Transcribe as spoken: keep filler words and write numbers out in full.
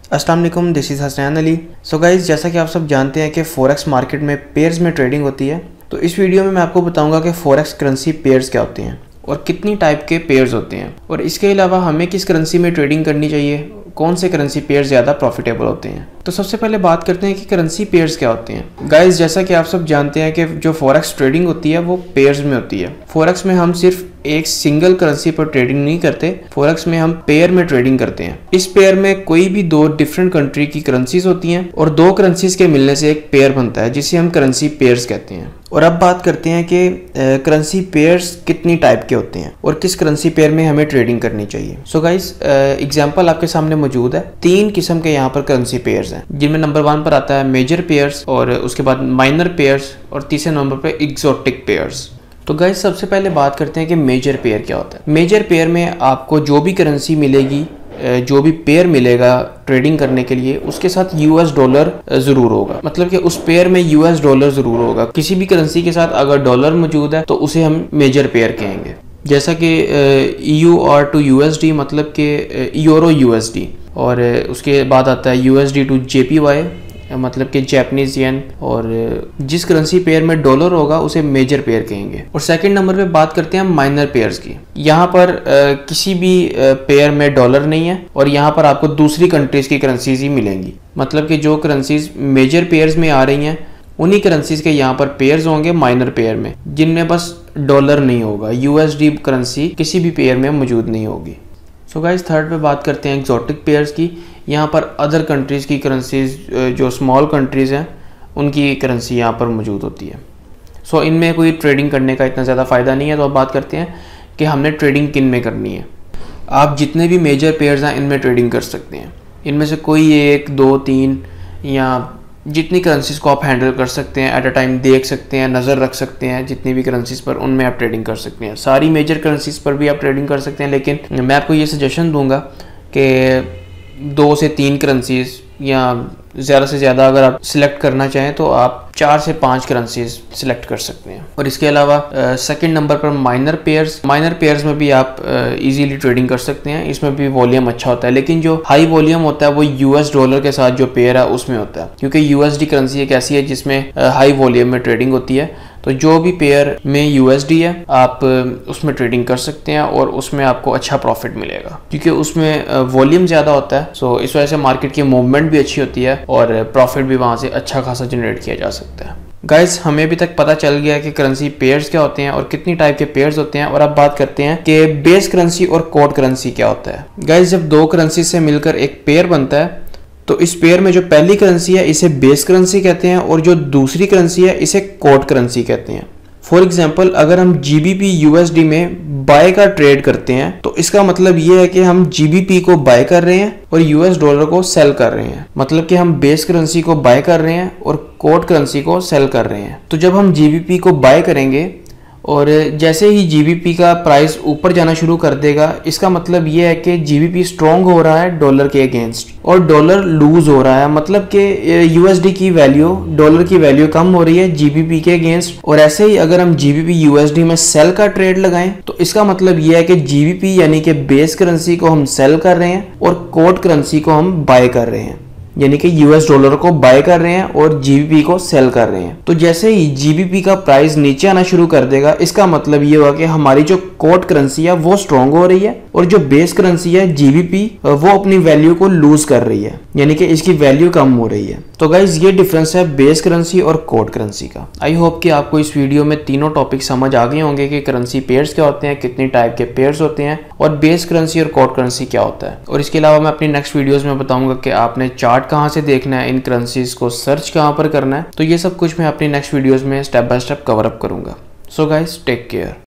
अस्सलाम वालेकुम, this is Hasnain Ali. So guys, जैसा कि आप सब जानते हैं कि फॉरेक्स मार्केट में पेयर्स में ट्रेडिंग होती है, तो इस वीडियो में मैं आपको बताऊंगा कि फॉरेक्स करेंसी पेयर्स क्या होते हैं और कितनी टाइप के पेयर्स होते हैं, और इसके अलावा हमें किस करेंसी में ट्रेडिंग करनी चाहिए, कौन से करेंसी पेयर्स ज़्यादा प्रॉफिटेबल होते हैं। तो सबसे पहले बात करते हैं कि करेंसी पेयर्स क्या होते हैं। गाइस, जैसा कि आप सब जानते हैं कि जो फॉरेक्स ट्रेडिंग होती है वो पेयर्स में होती है। फॉरेक्स में हम सिर्फ एक सिंगल करेंसी पर ट्रेडिंग नहीं करते, फॉरेक्स में हम पेयर में ट्रेडिंग करते हैं। इस पेयर में कोई भी दो डिफरेंट कंट्री की करेंसीज होती हैं और दो करेंसीज के मिलने से एक पेयर बनता है, जिसे हम करेंसी पेयर्स कहते हैं। और अब बात करते हैं कि करेंसी पेयर्स कितनी टाइप के होते हैं और किस करेंसी पेयर में हमें ट्रेडिंग करनी चाहिए। सो गाइस, एग्जांपल आपके सामने मौजूद है। तीन किस्म के यहाँ पर करेंसी पेयर्स हैं, जिनमें नंबर वन पर आता है मेजर पेयर्स, और उसके बाद माइनर पेयर्स, और तीसरे नंबर पर एक्सोटिक पेयर्स। तो गाइस, सबसे पहले बात करते हैं कि मेजर पेयर क्या होता है। मेजर पेयर में आपको जो भी करेंसी मिलेगी, जो भी पेयर मिलेगा ट्रेडिंग करने के लिए, उसके साथ यूएस डॉलर जरूर होगा। मतलब कि उस पेयर में यूएस डॉलर जरूर होगा। किसी भी करेंसी के साथ अगर डॉलर मौजूद है तो उसे हम मेजर पेयर कहेंगे। जैसा कि ईयू आर टू यूएसडी, मतलब कि यूरो यूएसडी, और उसके बाद आता है यूएसडी टू जेपीवाई, मतलब कि जापानीज येन, और जिस करेंसी पेयर में डॉलर होगा उसे मेजर पेयर कहेंगे। और सेकंड नंबर पे बात करते हैं माइनर पेयर्स की। यहाँ पर आ, किसी भी पेयर में डॉलर नहीं है, और यहाँ पर आपको दूसरी कंट्रीज की करेंसीज ही मिलेंगी। मतलब कि जो करेंसीज मेजर पेयर्स में आ रही हैं उन्हीं करेंसीज के यहाँ पर पेयर्स होंगे माइनर पेयर में, जिनमें बस डॉलर नहीं होगा। यूएसडी करेंसी किसी भी पेयर में मौजूद नहीं होगी। सो गाइस, थर्ड पे बात करते हैं एक्सोटिक पेयर्स की। यहाँ पर अदर कंट्रीज़ की करेंसीज, जो स्मॉल कंट्रीज़ हैं उनकी करेंसी यहाँ पर मौजूद होती है। सो so, इनमें कोई ट्रेडिंग करने का इतना ज़्यादा फ़ायदा नहीं है। तो अब बात करते हैं कि हमने ट्रेडिंग किन में करनी है। आप जितने भी मेजर पेयर्स हैं इनमें ट्रेडिंग कर सकते हैं। इनमें से कोई एक, दो, तीन, या जितनी करेंसीज को आप हैंडल कर सकते हैं, एट अ टाइम देख सकते हैं, नज़र रख सकते हैं जितनी भी करेंसीज पर, उनमें आप ट्रेडिंग कर सकते हैं। सारी मेजर करेंसीज पर भी आप ट्रेडिंग कर सकते हैं, लेकिन मैं आपको ये सजेशन दूंगा कि दो से तीन करेंसीज या ज़्यादा से ज़्यादा अगर आप सिलेक्ट करना चाहें तो आप चार से पांच करेंसीज सिलेक्ट कर सकते हैं। और इसके अलावा सेकंड नंबर पर माइनर पेयर्स। माइनर पेयर्स में भी आप इजीली ट्रेडिंग कर सकते हैं। इसमें भी वॉल्यूम अच्छा होता है, लेकिन जो हाई वॉल्यूम होता है वो यूएस डॉलर के साथ जो पेयर है उसमें होता है, क्योंकि यूएसडी करेंसी एक ऐसी है जिसमें हाई वॉल्यूम में ट्रेडिंग होती है। तो जो भी पेयर में यूएसडी है आप उसमें ट्रेडिंग कर सकते हैं और उसमें आपको अच्छा प्रॉफिट मिलेगा, क्योंकि उसमें वॉल्यूम ज़्यादा होता है। सो इस वजह से मार्केट की मूवमेंट भी अच्छी होती है और प्रॉफिट भी वहाँ से अच्छा खासा जनरेट किया जा सकता है। गाइस, हमें अभी तक पता चल गया कि करेंसी पेयर्स क्या होते हैं और कितनी टाइप के पेयर्स होते हैं। और अब बात करते हैं कि बेस करेंसी और कोड करेंसी क्या होता है। गाइस, जब दो करेंसी से मिलकर एक पेयर बनता है तो इस पेयर में जो पहली करेंसी है इसे बेस करेंसी कहते हैं, और जो दूसरी करेंसी है इसे कोड करेंसी कहते हैं। फॉर एग्जाम्पल, अगर हम जीबीपी यूएसडी में बाय का ट्रेड करते हैं तो इसका मतलब ये है कि हम जीबीपी को बाय कर रहे हैं और यूएस डॉलर को सेल कर रहे हैं। मतलब कि हम बेस करेंसी को बाय कर रहे हैं और कोड करेंसी को सेल कर रहे हैं। तो जब हम जीबीपी को बाय करेंगे और जैसे ही जीबीपी का प्राइस ऊपर जाना शुरू कर देगा, इसका मतलब ये है कि जीबीपी स्ट्रॉन्ग हो रहा है डॉलर के अगेंस्ट और डॉलर लूज हो रहा है। मतलब कि यूएसडी की वैल्यू, डॉलर की वैल्यू कम हो रही है जीबीपी के अगेंस्ट। और ऐसे ही अगर हम जीबीपी यूएसडी में सेल का ट्रेड लगाएं तो इसका मतलब ये है कि जीबीपी यानी कि बेस करेंसी को हम सेल कर रहे हैं और कोड करेंसी को हम बाय कर रहे हैं, यानी कि यूएस डॉलर को बाय कर रहे हैं और जीबीपी को सेल कर रहे हैं। तो जैसे ही जीबीपी का प्राइस नीचे आना शुरू कर देगा, इसका मतलब ये होगा कि हमारी जो कोड करेंसी है वो स्ट्रॉन्ग हो रही है और जो बेस करेंसी है जीबीपी वो अपनी वैल्यू को लूज कर रही है, यानी कि इसकी वैल्यू कम हो रही है। तो गाइज, ये डिफरेंस है बेस करेंसी और कोड करेंसी का। आई होप कि आपको इस वीडियो में तीनों टॉपिक समझ आ गए होंगे कि करेंसी पेयर्स क्या होते हैं, कितनी टाइप के पेयर्स होते हैं, और बेस करेंसी और कोड करेंसी क्या होता है। और इसके अलावा मैं अपनी नेक्स्ट वीडियोस में बताऊंगा कि आपने चार्ट कहाँ से देखना है, इन करेंसीज को सर्च कहाँ पर करना है। तो ये सब कुछ मैं अपनी नेक्स्ट वीडियोस में step by step cover up करूंगा। So guys, take care.